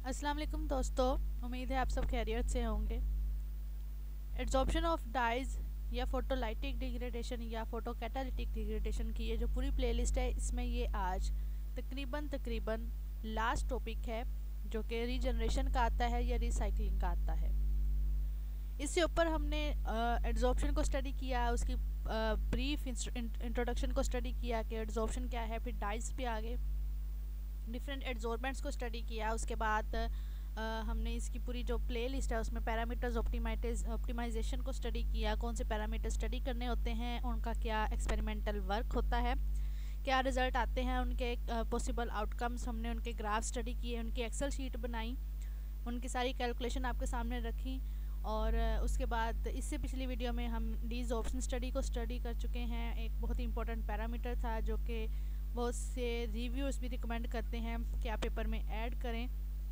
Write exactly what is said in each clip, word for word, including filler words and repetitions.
अस्सलाम वालेकुम दोस्तों, उम्मीद है आप सब खैरियत से होंगे। एड्जॉर्प्शन ऑफ डाइज या फोटोलाइटिक डिग्रेडेशन या फोटो कैटालिटिक डिग्रेडेशन की ये जो पूरी प्लेलिस्ट है, इसमें ये आज तकरीबन तकरीबन लास्ट टॉपिक है जो कि रीजनरेशन का आता है या रिसाइकलिंग का आता है। इससे ऊपर हमने एड्जॉर्प्शन को स्टडी किया, उसकी ब्रीफ इंट्रोडक्शन को स्टडी किया कि एड्जॉर्प्शन क्या है, फिर डाइज पे आ गए, डिफरेंट एड्जॉर्बेंट्स को स्टडी किया। उसके बाद आ, हमने इसकी पूरी जो प्ले लिस्ट है उसमें पैरामीटर्स ऑप्टिमाइज ऑप्टिमाइजेशन को स्टडी किया, कौन से पैरामीटर स्टडी करने होते हैं, उनका क्या एक्सपेरिमेंटल वर्क होता है, क्या रिज़ल्ट आते हैं, उनके पॉसिबल आउटकम्स, हमने उनके ग्राफ स्टडी किए, उनकी एक्सेल शीट बनाई, उनकी सारी कैलकुलेशन आपके सामने रखी। और उसके बाद इससे पिछली वीडियो में हम डीज ऑप्शन स्टडी को स्टडी कर चुके हैं। एक बहुत ही इंपॉर्टेंट पैरामीटर था जो कि बहुत से रिव्यूज़ भी रिकमेंड करते हैं कि आप पेपर में ऐड करें।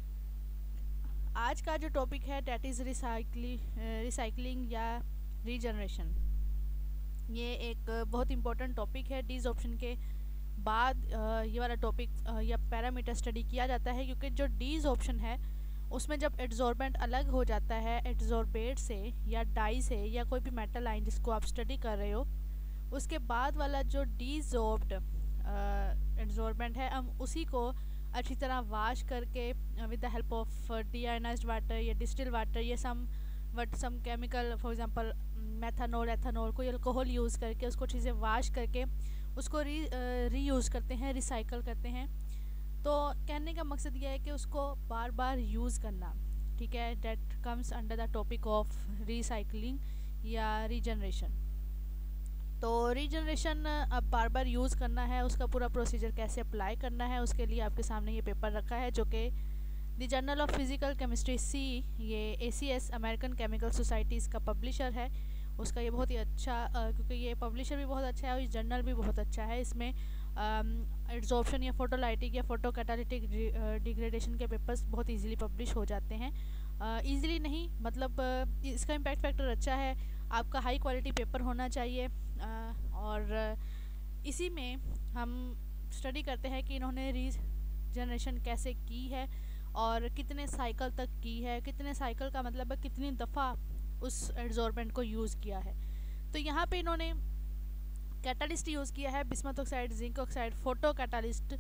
आज का जो टॉपिक है डैट इज़ रिसाइकलिंग रिसाइकलिंग या रीजनरेशन। ये एक बहुत इंपॉर्टेंट टॉपिक है। डीज ऑप्शन के बाद ये वाला टॉपिक या पैरामीटर स्टडी किया जाता है, क्योंकि जो डीज ऑप्शन है उसमें जब एड्जॉर्बेंट अलग हो जाता है एड्जॉर्बेट से या डाई से या कोई भी मेटल आइन जिसको आप स्टडी कर रहे हो, उसके बाद वाला जो डीजॉर्ब्ड एड्जॉर्बेंट है, हम उसी को अच्छी तरह वाश करके with the help of deionised water या डिस्टिल वाटर या some what some chemical, for example methanol, ethanol, कोई अल्कोहल यूज़ करके उसको चीज़ें वाश करके उसको री रीयूज़ करते हैं, रिसाइकल करते हैं। तो कहने का मकसद यह है कि उसको बार बार यूज़ करना, ठीक है। That comes under the topic of recycling या रीजनरेशन। तो रीजनरेशन अब बार बार यूज़ करना है, उसका पूरा प्रोसीजर कैसे अप्लाई करना है, उसके लिए आपके सामने ये पेपर रखा है जो कि the journal of physical chemistry C, ये A C S American chemical society's का पब्लिशर है। उसका ये बहुत ही अच्छा, क्योंकि ये पब्लिशर भी बहुत अच्छा है और ये जर्नल भी बहुत अच्छा है। इसमें एड्जॉर्प्शन या फोटोलाइटिक या फोटो कैटालिटिक डिग्रेडेशन के पेपर्स बहुत इजीली पब्लिश हो जाते हैं। इजीली uh, नहीं, मतलब uh, इसका इम्पैक्ट फैक्टर अच्छा है। आपका हाई क्वालिटी पेपर होना चाहिए। uh, और uh, इसी में हम स्टडी करते हैं कि इन्होंने रीजनरेशन कैसे की है और कितने साइकिल तक की है। कितने साइकिल का मतलब है कितनी दफ़ा उस एड्जॉर्बेंट को यूज़ किया है। तो यहाँ पे इन्होंने कैटालिस्ट यूज़ किया है, bismuth oxide, zinc oxide, photo catalyst.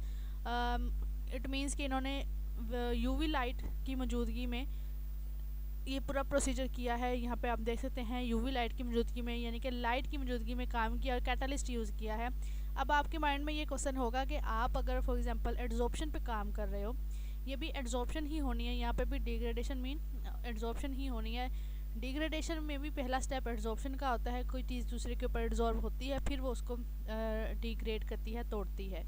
It means कि इन्होंने यूवी लाइट की मौजूदगी में ये पूरा प्रोसीजर किया है। यहाँ पे आप देख सकते हैं यूवी लाइट की मौजूदगी में, यानी कि लाइट की मौजूदगी में काम किया और कैटालिस्ट यूज़ किया है। अब आपके माइंड में ये क्वेश्चन होगा कि आप अगर फॉर एग्जांपल एड्जॉर्प्शन पे काम कर रहे हो, ये भी एड्जॉर्प्शन ही होनी है, यहाँ पे भी डिग्रेडेशन मीन एड्जॉर्प्शन ही होनी है। डिग्रेडेशन में भी पहला स्टेप एड्जॉर्प्शन का होता है, कोई चीज़ दूसरे के ऊपर एड्जॉर्ब होती है, फिर वो उसको डिग्रेड करती है, तोड़ती है।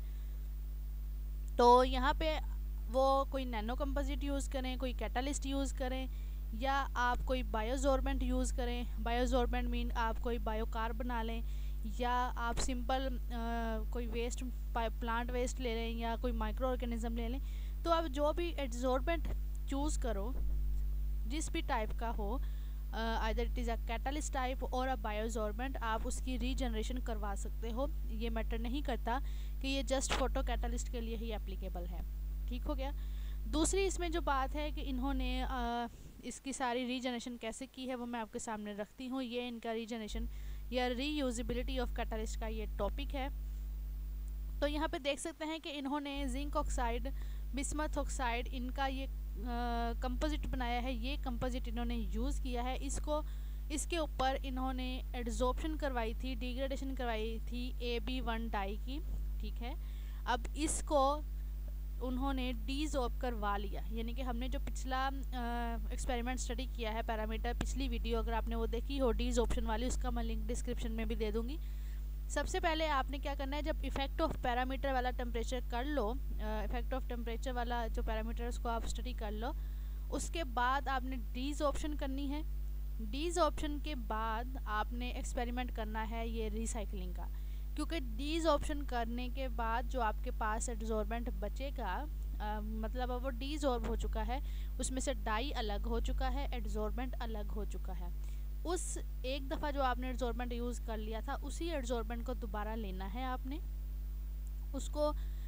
तो यहाँ पे वो कोई नैनो कंपोजिट यूज़ करें, कोई कैटालिस्ट यूज़ करें, या आप कोई बायोजॉर्बेंट यूज़ करें। बायोजॉर्बेंट मीन आप कोई बायोकार बना लें, या आप सिंपल कोई वेस्ट प्लांट वेस्ट ले लें, या कोई माइक्रो ऑर्गेनिज्म ले लें। तो आप जो भी एड्जॉर्बेंट चूज़ करो, जिस भी टाइप का हो, either it is a catalyst type और अ बायोजॉर्बेंट, आप उसकी रीजनरेशन करवा सकते हो। ये मैटर नहीं करता कि ये जस्ट फोटो कैटालिस्ट के लिए ही एप्लीकेबल है। ठीक हो गया। दूसरी इसमें जो बात है कि इन्होंने आ, इसकी सारी रीजनरेशन कैसे की है वो मैं आपके सामने रखती हूँ। ये इनका रीजनरेशन या रीयूजिबिलिटी ऑफ कैटालिस्ट का ये टॉपिक है। तो यहाँ पे देख सकते हैं कि इन्होंने जिंक ऑक्साइड, बिस्मथ ऑक्साइड, इनका ये कंपोजिट बनाया है। ये कंपोजिट इन्होंने यूज़ किया है। इसको इसके ऊपर इन्होंने एड्जॉर्प्शन करवाई थी, डिग्रेडेशन करवाई थी ए बी वन डाई की, ठीक है। अब इसको उन्होंने डीजॉर्ब करवा लिया, यानी कि हमने जो पिछला एक्सपेरिमेंट स्टडी किया है पैरामीटर, पिछली वीडियो अगर आपने वो देखी हो डीजॉर्प्शन वाली, उसका मैं लिंक डिस्क्रिप्शन में भी दे दूँगी। सबसे पहले आपने क्या करना है, जब इफेक्ट ऑफ पैरामीटर वाला टेम्परेचर कर लो, इफेक्ट ऑफ टेम्परेचर वाला जो पैरामीटर उसको आप स्टडी कर लो, उसके बाद आपने डीज ऑप्शन करनी है। डीज ऑप्शन के बाद आपने एक्सपेरिमेंट करना है ये रिसाइकलिंग का, क्योंकि डीज ऑप्शन करने के बाद जो आपके पास एड्जॉर्बेंट बचेगा, आ, मतलब अब वो डीजॉर्ब हो चुका है, उसमें से डाई अलग हो चुका है, एड्जॉर्बेंट अलग हो चुका है। उस एक दफ़ा जो आपने एड्जॉर्बेंट यूज़ कर लिया था, उसी एड्जॉर्बेंट को दोबारा लेना है आपने, उसको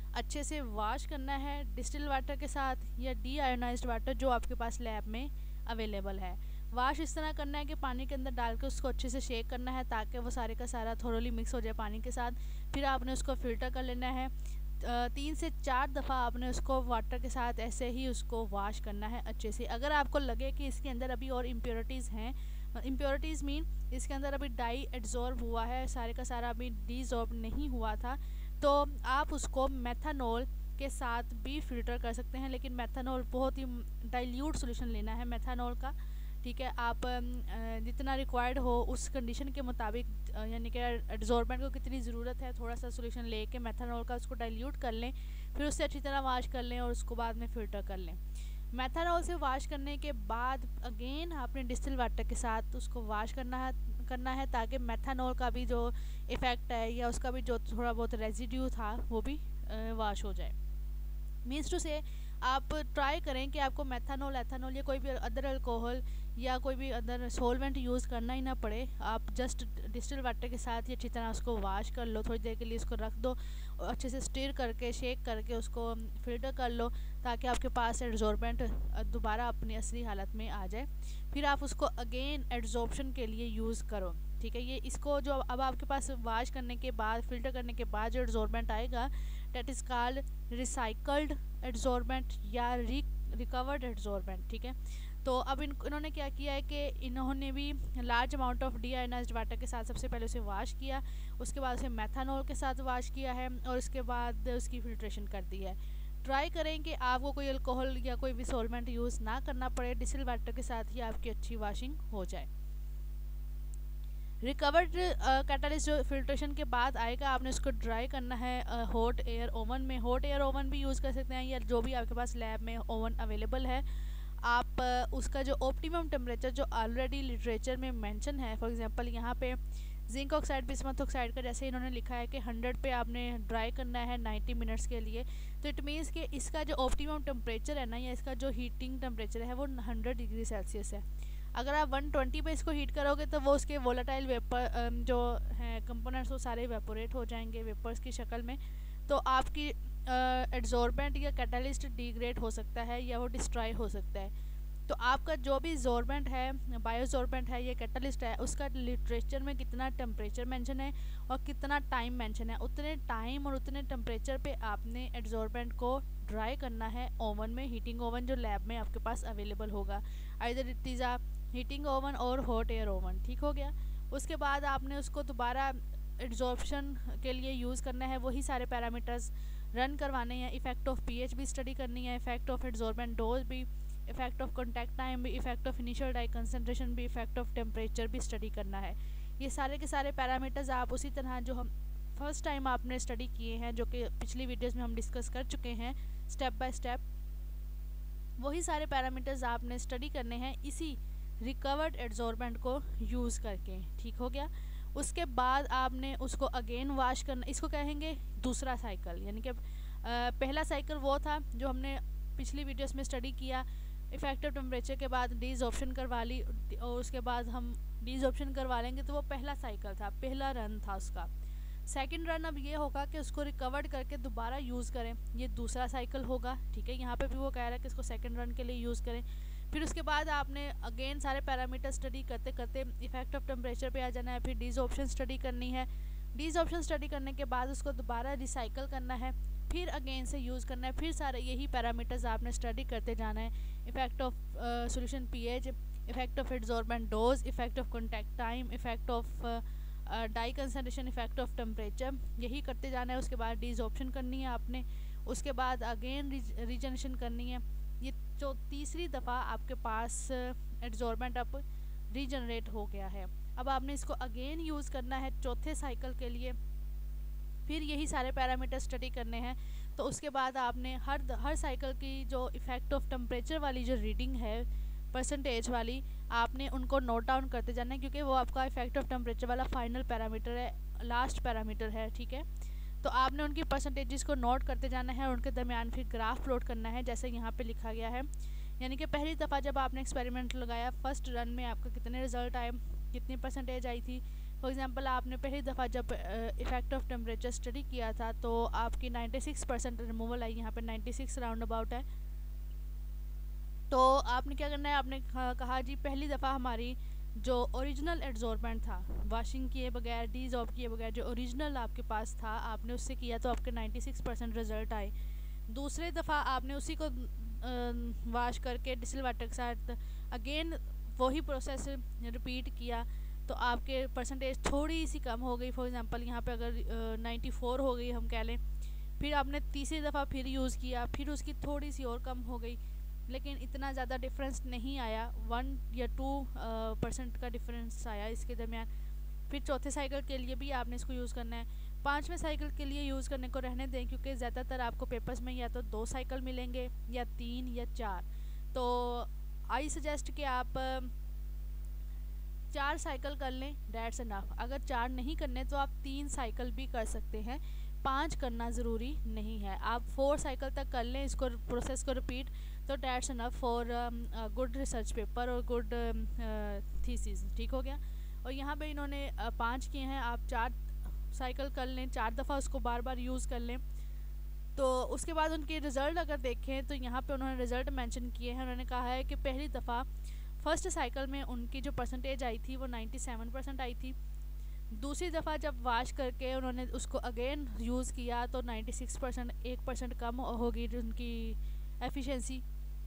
अच्छे से वॉश करना है डिस्टिल वाटर के साथ या डी आयोनाइज्ड वाटर जो आपके पास लैब में अवेलेबल है। वॉश इस तरह करना है कि पानी के अंदर डाल के उसको अच्छे से शेक करना है ताकि वो सारे का सारा थोरोली मिक्स हो जाए पानी के साथ। फिर आपने उसको फ़िल्टर कर लेना है। तीन से चार दफ़ा आपने उसको वाटर के साथ ऐसे ही उसको वॉश करना है अच्छे से। अगर आपको लगे कि इसके अंदर अभी और इम्प्योरिटीज़ हैं, इम्प्योरिटीज़ मीन इसके अंदर अभी डाई एड्जॉर्ब हुआ है, सारे का सारा अभी डिजॉर्ब नहीं हुआ था, तो आप उसको मेथनॉल के साथ भी फ़िल्टर कर सकते हैं। लेकिन मेथनॉल बहुत ही डाइल्यूट सोल्यूशन लेना है मेथनॉल का, ठीक है। आप जितना रिक्वायर्ड हो उस कंडीशन के मुताबिक, यानी कि एड्जॉर्बेंट को कितनी ज़रूरत है, थोड़ा सा सोल्यूशन लेके मेथनॉल का उसको डाइल्यूट कर लें, फिर उससे अच्छी तरह वॉश कर लें और उसको बाद में फ़िल्टर कर लें। मेथनॉल से वॉश करने के बाद अगेन आपने डिस्टिल वाटर के साथ उसको वॉश करना है करना है ताकि मेथनॉल का भी जो इफ़ेक्ट है या उसका भी जो थोड़ा बहुत रेजिड्यू था वो भी वॉश हो जाए। मीन्स टू से आप ट्राई करें कि आपको मेथनॉल, एथनॉल या कोई भी अदर अल्कोहल या कोई भी अदर सोलवेंट यूज़ करना ही ना पड़े। आप जस्ट डिस्टिल वाटर के साथ ही अच्छी तरह उसको वॉश कर लो, थोड़ी देर के लिए उसको रख दो, अच्छे से स्टिर करके शेक करके उसको फ़िल्टर कर लो ताकि आपके पास एड्जॉर्बेंट दोबारा अपनी असली हालत में आ जाए। फिर आप उसको अगेन एड्जॉर्प्शन के लिए यूज़ करो, ठीक है। ये इसको जो अब आपके पास वॉश करने के बाद, फ़िल्टर करने के बाद जो एड्जॉर्बेंट आएगा that is called recycled adsorbent या री रिकवर्ड एड्जॉर्बेंट, ठीक है। तो अब इन इन्होंने क्या किया है कि इन्होंने भी large amount of deionised water के साथ सबसे पहले उसे वॉश किया, उसके बाद उसे मेथनॉल के साथ वॉश किया है और उसके बाद उसकी फ़िल्ट्रेशन कर दी है। ट्राई करें कि आपको कोई अल्कोहल या कोई भी सोलवेंट यूज़ ना करना पड़े, डिस्टिल वाटर के साथ ही आपकी अच्छी वॉशिंग हो जाए। रिकवर्ड कैटलिस्ट जो फिल्ट्रेशन के बाद आएगा, आपने उसको ड्राई करना है हॉट एयर ओवन में। हॉट एयर ओवन भी यूज़ कर सकते हैं या जो भी आपके पास लैब में ओवन अवेलेबल है। आप uh, उसका जो ऑप्टिमम टेम्परेचर जो ऑलरेडी लिटरेचर में मेंशन है, फॉर एग्जांपल यहाँ पे जिंक ऑक्साइड, बिस्मथ ऑक्साइड का जैसे इन्होंने लिखा है कि हंड्रेड पे आपने ड्राई करना है नाइन्टी मिनट्स के लिए, तो इट मीन्स कि इसका जो ऑप्टिमम टेम्परेचर है ना, या इसका जो हीटिंग टेम्परेचर है वो हंड्रेड डिग्री सेल्सियस है। अगर आप वन ट्वेंटी पे इसको हीट करोगे तो वो उसके वोलेटाइल वेपर जो हैं कंपोनेंट्स वो सारे वेपोरेट हो जाएंगे वेपर्स की शक्ल में, तो आपकी एड्जॉर्बेंट या कैटलिस्ट डिग्रेड हो सकता है या वो डिस्ट्रॉय हो सकता है। तो आपका जो भी जोरबेंट है, बायोजोरबेंट है या कैटलिस्ट है, उसका लिटरेचर में कितना टेम्परेचर मेंशन है और कितना टाइम मेंशन है, उतने टाइम और उतने टेम्परेचर पे आपने एड्जॉर्बेंट को ड्राई करना है ओवन में, हीटिंग ओवन जो लैब में आपके पास अवेलेबल होगा, either it is a heating oven और हॉट एयर ओवन, ठीक हो गया। उसके बाद आपने उसको दोबारा एड्जॉर्प्शन के लिए यूज़ करना है, वही सारे पैरामीटर्स रन करवाने हैं। इफेक्ट ऑफ पीएच भी स्टडी करनी है, इफेक्ट ऑफ एड्जॉर्बेंट डोज भी, इफेक्ट ऑफ कॉन्टैक्ट टाइम भी, effect of initial dye concentration भी, इफेक्ट ऑफ टेम्परेचर भी स्टडी करना है। ये सारे के सारे पैरामीटर्स आप उसी तरह जो हम फर्स्ट टाइम आपने स्टडी किए हैं, जो कि पिछली वीडियोस में हम डिस्कस कर चुके हैं स्टेप बाय स्टेप, वही सारे पैरामीटर्स आपने स्टडी करने हैं इसी रिकवर्ड एड्जॉर्बेंट को यूज़ करके, ठीक हो गया। उसके बाद आपने उसको अगेन वॉश करना, इसको कहेंगे दूसरा साइकिल, यानी कि पहला साइकिल वो था जो हमने पिछली वीडियोस में स्टडी किया, इफेक्टिव टेम्परेचर के बाद डीजॉर्प्शन करवा ली और उसके बाद हम डीजॉर्प्शन करवा लेंगे, तो वो पहला साइकिल था, पहला रन था उसका। सेकंड रन अब ये होगा कि उसको रिकवर्ड करके दोबारा यूज़ करें, ये दूसरा साइकिल होगा, ठीक है। यहाँ पे भी वो कह रहा है कि इसको सेकंड रन के लिए यूज़ करें। फिर उसके बाद आपने अगेन सारे पैरामीटर स्टडी करते करते इफेक्ट ऑफ टेम्परेचर पे आ जाना है, फिर डीजॉर्प्शन स्टडी करनी है, डीजॉर्प्शन स्टडी करने के बाद उसको दोबारा रिसाइकिल करना है, फिर अगेन से यूज़ करना है, फिर सारे यही पैरामीटर्स आपने स्टडी करते जाना है। Effect of solution pH, effect of adsorbent dose, effect of contact time, effect of dye concentration, effect of temperature, यही करते जाना है। उसके बाद डीजॉर्प्शन करनी है आपने, उसके बाद अगेन रीजनरेशन करनी है। ये जो तीसरी दफ़ा आपके पास एड्जॉर्बेंट अब रीजनरेट हो गया है, अब आपने इसको अगेन यूज़ करना है चौथे साइकिल के लिए, फिर यही सारे पैरामीटर स्टडी करने हैं। तो उसके बाद आपने हर हर साइकिल की जो इफ़ेक्ट ऑफ टेम्परेचर वाली जो रीडिंग है परसेंटेज वाली, आपने उनको नोट डाउन करते जाना है, क्योंकि वो आपका इफेक्ट ऑफ टेम्परेचर वाला फाइनल पैरामीटर है, लास्ट पैरामीटर है, ठीक है। तो आपने उनकी परसेंटेजेस को नोट करते जाना है और उनके दरमियान फिर ग्राफ प्लॉट करना है, जैसे यहाँ पे लिखा गया है। यानी कि पहली दफ़ा जब आपने एक्सपेरिमेंट लगाया, फर्स्ट रन में आपका कितने रिजल्ट आए, कितनी परसेंटेज आई थी, फॉर एग्जांपल आपने पहली दफ़ा जब इफेक्ट ऑफ टेम्परेचर स्टडी किया था तो आपकी छियानवे परसेंट रिमूवल आई, यहाँ पे छियानवे राउंड अबाउट है। तो आपने क्या करना है, आपने कहा जी पहली दफ़ा हमारी जो ओरिजिनल एड्जॉर्बेंट था, वाशिंग किए बगैर, डीजॉब किए बगैर जो ओरिजिनल आपके पास था, आपने उससे किया तो आपके छियानवे परसेंट रिज़ल्ट आए। दूसरे दफ़ा आपने उसी को वाश करके डिस्टिल वाटर के साथ अगेन वही प्रोसेस रिपीट किया तो आपके परसेंटेज थोड़ी सी कम हो गई। फॉर एग्जांपल यहाँ पे अगर चौरानवे हो गई हम कह लें, फिर आपने तीसरी दफ़ा फिर यूज़ किया, फिर उसकी थोड़ी सी और कम हो गई, लेकिन इतना ज़्यादा डिफरेंस नहीं आया, वन या टू परसेंट का डिफरेंस आया इसके दरमियान। फिर चौथे साइकिल के लिए भी आपने इसको यूज़ करना है। पांचवें साइकिल के लिए यूज़ करने को रहने दें, क्योंकि ज़्यादातर आपको पेपर्स में या तो दो साइकिल मिलेंगे या तीन या चार। तो आई सजेस्ट कि आप चार साइकिल कर लें, डेट्स इनफ। अगर चार नहीं करने तो आप तीन साइकिल भी कर सकते हैं, पांच करना ज़रूरी नहीं है। आप फोर साइकिल तक कर लें इसको, प्रोसेस को रिपीट, तो that's enough for good research paper और गुड थीसिस। ठीक हो गया। और यहाँ पे इन्होंने uh, पाँच किए हैं, आप चार साइकिल कर लें, चार दफ़ा उसको बार बार यूज़ कर लें। तो उसके बाद उनके रिज़ल्ट अगर देखें तो यहाँ पे उन्होंने रिज़ल्ट मेंशन किए हैं। उन्होंने कहा है कि पहली दफ़ा फर्स्ट साइकिल में उनकी जो परसेंटेज आई थी वो सत्तानवे परसेंट आई थी। दूसरी दफ़ा जब वाश करके उन्होंने उसको अगेन यूज़ किया तो छियानवे परसेंट, एक परसेंट कम होगी उनकी एफिशिएंसी।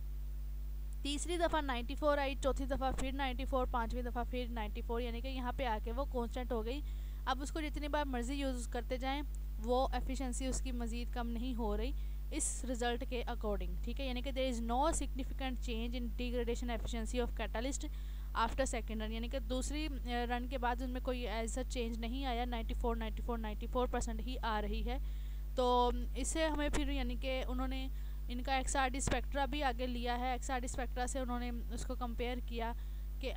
तीसरी दफ़ा चौरानवे आई, चौथी दफ़ा फिर चौरानवे, पांचवी दफ़ा फिर चौरानवे, यानी कि यहाँ पे आके वो कांस्टेंट हो गई। अब उसको जितनी बार मर्ज़ी यूज़ करते जाएं वो एफिशिएंसी उसकी मज़ीद कम नहीं हो रही इस रिज़ल्ट के अकॉर्डिंग। ठीक है, यानी कि there is no significant change in degradation efficiency of catalyst after second run, यानी कि दूसरी रन के बाद उनमें कोई ऐसा चेंज नहीं आया, चौरानवे चौरानवे चौरानवे परसेंट ही आ रही है। तो इससे हमें फिर यानी कि उन्होंने इनका एक्सआरडी स्पेक्ट्रा भी आगे लिया है। एक्सआरडी स्पेक्ट्रा से उन्होंने उसको कंपेयर किया कि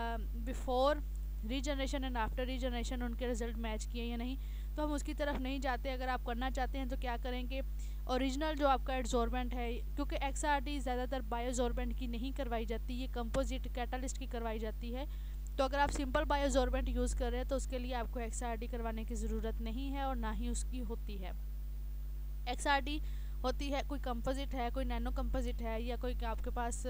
before regeneration and after regeneration उनके रिज़ल्ट मैच किए या नहीं। तो हम उसकी तरफ नहीं जाते। अगर आप करना चाहते हैं तो क्या करेंगे, ओरिजिनल जो आपका एड्जॉर्बेंट है, क्योंकि एक्सआरडी ज़्यादातर बायोजॉर्बेंट की नहीं करवाई जाती, ये कंपोजिट कैटलिस्ट की करवाई जाती है। तो अगर आप सिंपल बायोजॉर्बेंट यूज़ कर रहे हैं तो उसके लिए आपको एक्सआरडी करवाने की ज़रूरत नहीं है और ना ही उसकी होती है। एक्सआरडी होती है कोई कंपोजिट है, कोई नैनो कंपोजिट है, या कोई आपके पास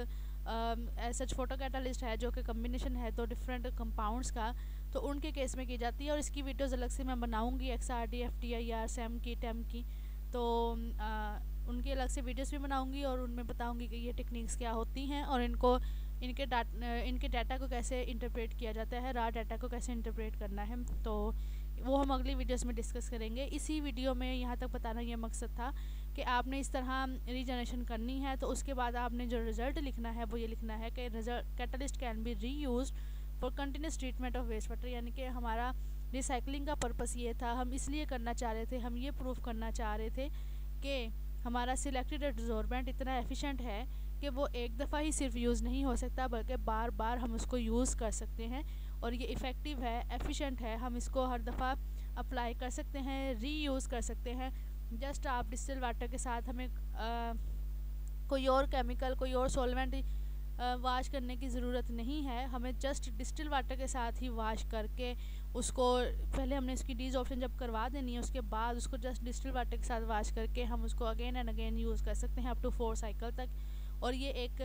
सच फोटो कैटालिस्ट है जो कि कम्बिनेशन है दो डिफरेंट कंपाउंड्स का, तो उनके केस में की जाती है। और इसकी वीडियोस अलग से मैं बनाऊंगी, एक्सआरडी, एफटीआईआर, सैम की, टेम की, तो आ, उनकी अलग से वीडियोस भी बनाऊंगी और उनमें बताऊंगी कि ये टेक्निक्स क्या होती हैं और इनको इनके डाटा इनके डाटा को कैसे इंटरप्रेट किया जाता है, रा डाटा को कैसे इंटरप्रेट करना है। तो वो हम अगली वीडियोस में डिस्कस करेंगे। इसी वीडियो में यहाँ तक बताना ये मकसद था कि आपने इस तरह रीजनरेशन करनी है तो उसके बाद आपने जो रिज़ल्ट लिखना है वो ये लिखना है कि result catalyst can be reuse for continuous treatment of waste water, यानी कि हमारा रिसाइकलिंग का पर्पस ये था, हम इसलिए करना चाह रहे थे, हम ये प्रूफ करना चाह रहे थे कि हमारा सिलेक्टेड एब्जॉर्बेंट इतना एफिशिएंट है कि वो एक दफ़ा ही सिर्फ यूज़ नहीं हो सकता बल्कि बार बार हम उसको यूज़ कर सकते हैं और ये इफ़ेक्टिव है, एफिशिएंट है, हम इसको हर दफ़ा अप्लाई कर सकते हैं, री यूज़ कर सकते हैं। जस्ट आप डिस्टिल वाटर के साथ हमें आ, कोई और केमिकल, कोई और सॉल्वेंट वाश करने की ज़रूरत नहीं है, हमें जस्ट डिस्टिल वाटर के साथ ही वाश करके उसको, पहले हमने इसकी डीज ऑप्शन जब करवा देनी है उसके बाद उसको जस्ट डिस्टिल वाटर के साथ वाश करके हम उसको अगेन एंड अगेन यूज़ कर सकते हैं अप टू फोर साइकिल तक। और ये एक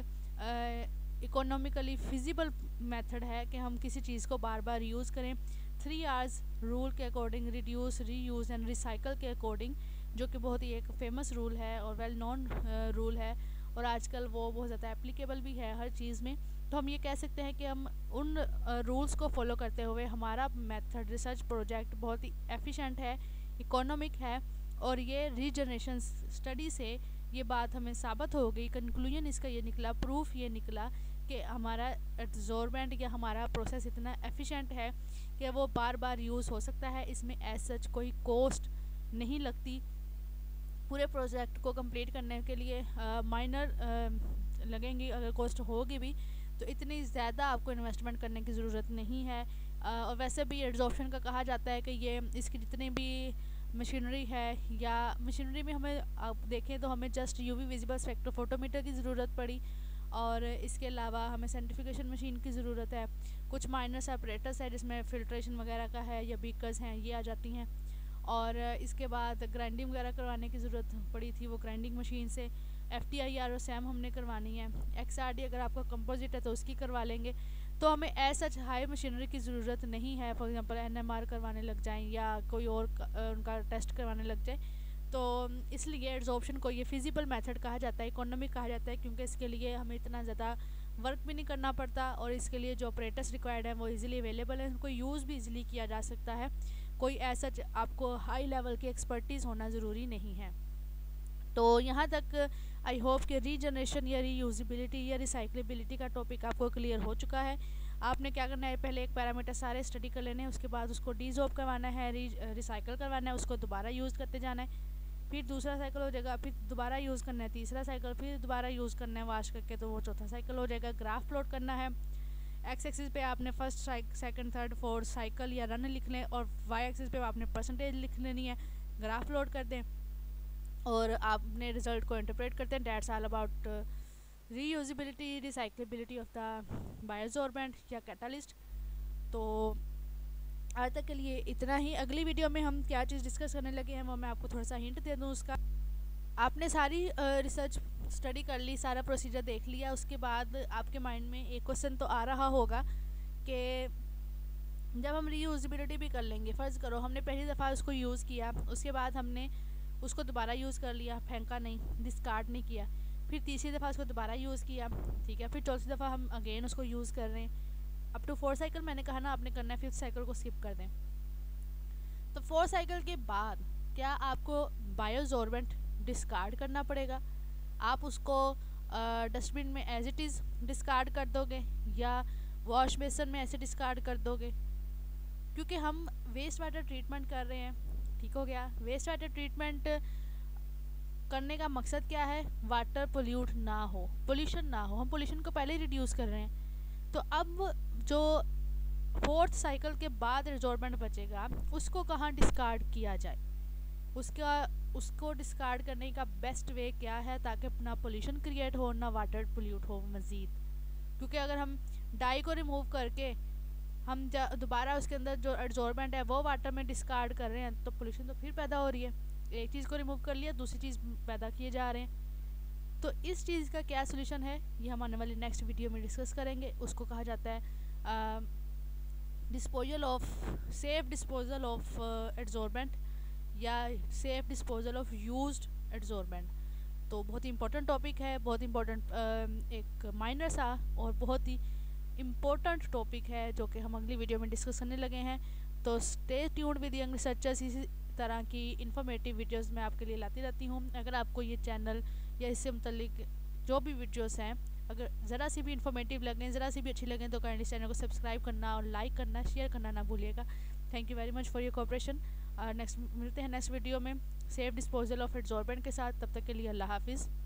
इकोनॉमिकली फिजिबल मेथड है कि हम किसी चीज़ को बार बार यूज़ करें। थ्री आवर्स रूल के according, reduce, reuse and recycle के अकॉर्डिंग, जो कि बहुत ही एक फेमस रूल है और वेल नॉन रूल है और आजकल वो बहुत ज़्यादा एप्लीकेबल भी है हर चीज़ में। तो हम ये कह सकते हैं कि हम उन रूल्स को फॉलो करते हुए हमारा मेथड, रिसर्च प्रोजेक्ट बहुत ही एफिशिएंट है, इकोनॉमिक है और ये रीजनरेशन स्टडी से ये बात हमें साबित हो गई। कंक्लूजन इसका ये निकला, प्रूफ ये निकला कि हमारा एब्जॉर्बेंट या हमारा प्रोसेस इतना एफिशिएंट है कि वो बार बार यूज़ हो सकता है, इसमें एज सच कोई कॉस्ट नहीं लगती। पूरे प्रोजेक्ट को कंप्लीट करने के लिए माइनर लगेंगी, अगर कॉस्ट होगी भी तो इतनी ज़्यादा आपको इन्वेस्टमेंट करने की ज़रूरत नहीं है। आ, और वैसे भी एड्जॉर्प्शन का कहा जाता है कि ये इसकी जितनी भी मशीनरी है, या मशीनरी में हमें आप देखें तो हमें जस्ट यूवी विजिबल स्पेक्ट्रोफोटोमीटर की ज़रूरत पड़ी और इसके अलावा हमें सेंट्रीफ्यूगेशन मशीन की ज़रूरत है। कुछ माइनर सेपरेटर्स है जिसमें फ़िल्ट्रेशन वगैरह का है या बीकर्स हैं, ये आ जाती हैं। और इसके बाद ग्राइंडिंग वगैरह करवाने की ज़रूरत पड़ी थी, वो ग्राइंडिंग मशीन से। एफ टी आई आर और सैम हमने करवानी है। एक्स आर डी अगर आपका कंपोजिट है तो उसकी करवा लेंगे। तो हमें ऐसा हाई मशीनरी की ज़रूरत नहीं है। For example N M R करवाने लग जाएं या कोई और उनका टेस्ट करवाने लग जाए, तो इसलिए एड्जॉर्प्शन को ये फिजिबल मेथड कहा जाता है, इकोनॉमिक कहा जाता है, क्योंकि इसके लिए हमें इतना ज़्यादा वर्क भी नहीं करना पड़ता और इसके लिए जो ऑपरेटर्स रिक्वायर्ड हैं वो इजीली अवेलेबल हैं, उनको यूज़ भी इजीली किया जा सकता है। कोई ऐसा आपको हाई लेवल की एक्सपर्टीज़ होना ज़रूरी नहीं है। तो यहाँ तक आई होप कि रीजनरेशन या रीयूजिबिलिटी या रिसाइक्लेबिलिटी का टॉपिक आपको क्लियर हो चुका है। आपने क्या करना है, पहले एक पैरामीटर सारे स्टडी कर लेने हैं, उसके बाद उसको डीजॉब करवाना है, री रिसाइकल करवाना है, उसको दोबारा यूज़ करते जाना है, फिर दूसरा साइकिल हो जाएगा, फिर दोबारा यूज़ करना है, तीसरा साइकिल, फिर दोबारा यूज़ करना है वाश करके, तो वो चौथा साइकिल हो जाएगा। ग्राफ प्लॉट करना है। एक्स एक्सिस पे आपने first second third fourth cycle या रन लिख लें और वाई एक्सिस पे आपने परसेंटेज लिख लेनी है। ग्राफ प्लॉट कर दें और आपने रिजल्ट को इंटरप्रेट करते हैं। That's all about reusability recyclability of the bioabsorbent या कैटालिस्ट। तो आज तक के लिए इतना ही। अगली वीडियो में हम क्या चीज़ डिस्कस करने लगे हैं वो मैं आपको थोड़ा सा हिंट दे दूँ उसका। आपने सारी रिसर्च स्टडी कर ली, सारा प्रोसीजर देख लिया, उसके बाद आपके माइंड में एक क्वेश्चन तो आ रहा होगा कि जब हम रीयूजिबिलिटी भी कर लेंगे, फ़र्ज़ करो हमने पहली दफ़ा उसको यूज़ किया, उसके बाद हमने उसको दोबारा यूज़ कर लिया, फेंका नहीं, डिस्कार्ड नहीं किया, फिर तीसरी दफ़ा उसको दोबारा यूज़ किया, ठीक है, फिर चौथी दफ़ा हम अगेन उसको यूज़ कर रहे हैं। अप टू फोर साइकिल मैंने कहा ना आपने करना है, फिफ्थ साइकिल को स्किप कर दें। तो फोर साइकिल के बाद क्या आपको बायोअब्जॉर्बेंट डिस्कार्ड करना पड़ेगा? आप उसको डस्टबिन में एज इट इज़ डिस्कार्ड कर दोगे या वॉश बेसन में ऐसे डिस्कार्ड कर दोगे? क्योंकि हम वेस्ट वाटर ट्रीटमेंट कर रहे हैं, ठीक हो गया। वेस्ट वाटर ट्रीटमेंट करने का मकसद क्या है? वाटर पोल्यूट ना हो, पोल्यूशन ना हो। हम पोल्यूशन को पहले ही रिड्यूस कर रहे हैं। तो अब जो फोर्थ साइकिल के बाद रिजॉर्बेंट बचेगा उसको कहाँ डिस्कार्ड किया जाए? उसका उसको डिस्कार्ड करने का बेस्ट वे क्या है ताकि ना पोल्यूशन क्रिएट हो ना वाटर पोल्यूट हो मज़ीद? क्योंकि अगर हम डाई को रिमूव करके हम दोबारा उसके अंदर जो एब्जॉर्बेंट है वो वाटर में डिस्कार्ड कर रहे हैं तो पोल्यूशन तो फिर पैदा हो रही है। एक चीज़ को रिमूव कर लिया, दूसरी चीज़ पैदा किए जा रहे हैं। तो इस चीज़ का क्या सोल्यूशन है ये हम आने वाली नेक्स्ट वीडियो में डिस्कस करेंगे। उसको कहा जाता है disposal of safe disposal of absorbent या safe disposal of used absorbent. तो बहुत ही इंपॉर्टेंट टॉपिक है, बहुत इंपॉर्टेंट एक माइनर सा और बहुत ही इम्पोर्टेंट टॉपिक है जो कि हम अगली वीडियो में डिस्कस करने लगे हैं। तो stay tuned with young researchers, इसी तरह की इन्फॉर्मेटिव वीडियोस मैं आपके लिए लाती रहती हूँ। अगर आपको ये चैनल या इससे मुतल्लिक जो भी वीडियोस हैं अगर ज़रा सी भी इन्फॉर्मेटिव लगें, ज़रा सी भी अच्छी लगें तो काइंडली चैनल को सब्सक्राइब करना और लाइक करना, शेयर करना ना भूलिएगा। Thank you very much for your cooperation. Next मिलते हैं नेक्स्ट वीडियो में सेफ डिस्पोजल ऑफ एब्जॉर्बेंट के साथ। तब तक के लिए अल्लाह हाफिज़।